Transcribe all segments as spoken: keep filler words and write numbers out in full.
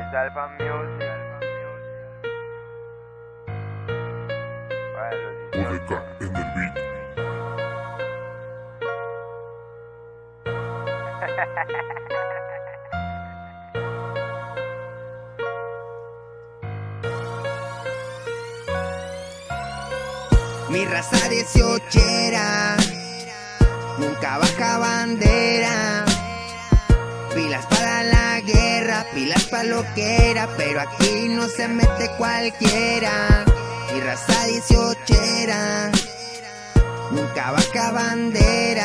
Alpha Music. O D K en el beat. Mi raza dieciochera, nunca baja bandera. Pilas para la guerra, pilas para lo que era, pero aquí no se mete cualquiera. Mi raza dieciochera, nunca baja bandera.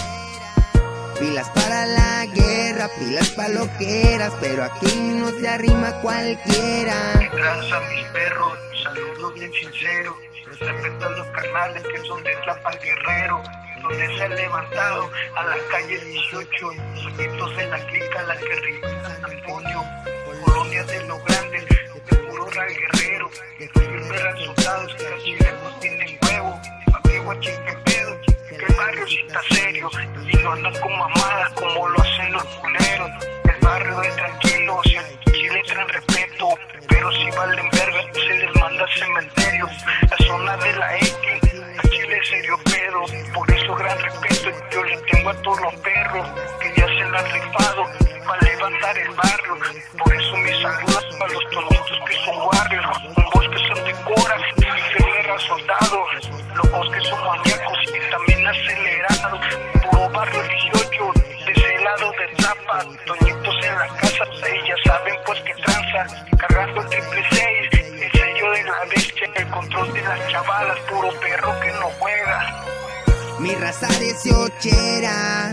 Pilas para la guerra, pilas para lo que eras, pero aquí no se arrima cualquiera. Tranza mis perros, saludo bien sincero. Respeto a los carnales que son de Tlapa Guerrero, donde se ha levantado a la calle dieciocho, sujetos de la clica, la que rica San Antonio, colonia de los grandes, de puro ra guerrero, siempre resultados que así lejos tienen huevo, aquí guachín que pedo, que el barrio sí está serio, y no andan con mamadas como lo hacen los culeros, el barrio es tranquilo, si al chile traen respeto, pero si valen verga se les manda al cementerio, la zona de la X, a Chile serio pedo, por eso gran respeto yo le tengo a todos los perros, que ya se la han rifado, para levantar el barrio, por eso mis saludos para los tonitos que son barrios, un bosque son de coras, y guerreras soldados, los bosques son maníacos y también acelerados, puro barrio dieciocho, de ese lado de Tlapa, toñitos en la casa, ellas saben pues que tranza, cargando el triple seis, el sello de la bestia, el control de las chavalas, puro perro que no juega. Mi raza dieciochera,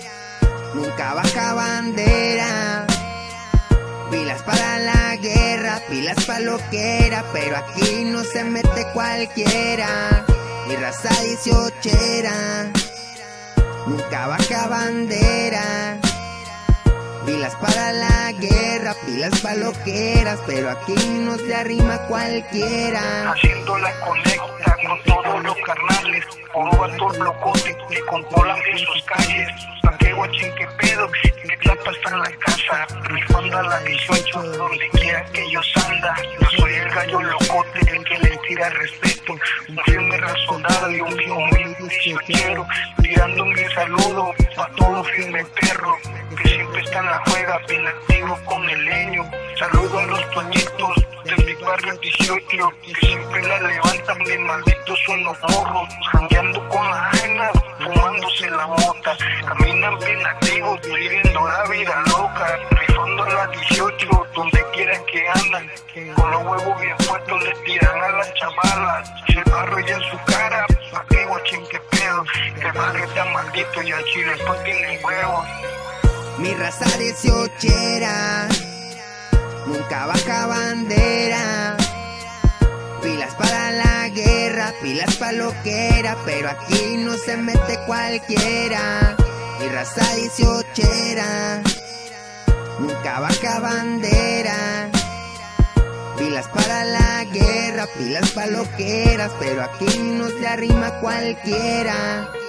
nunca baja bandera. Pilas para la guerra, pilas para lo que era, pero aquí no se mete cualquiera. Mi raza dieciochera, nunca baja bandera. Pilas para la guerra, pilas para lo que eras, pero aquí no se arrima cualquiera. Haciendo la conecta con todos los carnales, puro vato blocote que controlan en sus calles. Pa' que guachín que pedo, que Tlapa está en la casa, rifando a la dieciocho, donde quiera que ellos andan. Yo soy el gallo locote, el que les tira respeto, un firme soldado y un fiel dieciochero, tirando mi saludo pa' todo firme perro, que siempre está en la juega, bien activo con el leño. Saludo a los toñitos de mi barrio dieciocho, que siempre la levantan, bien malditos son los morros, jangueando con la ajena, fumándose la mota, caminan bien activos, viviendo la vida loca, rifando a la dieciocho, donde quiera que andan, con los huevos bien puestos les tiran a las chavalas, el barrio ya en su cara, pa' que guachín que pedo, que el barrio está maldito y al chile pues tienen huevos. Mi raza dieciochera, nunca baja bandera. Pilas para la guerra, pilas para lo que era, pero aquí no se mete cualquiera. Mi raza dieciochera, nunca baja bandera. Pilas para la guerra, pilas para lo que eras, pero aquí no se arrima cualquiera.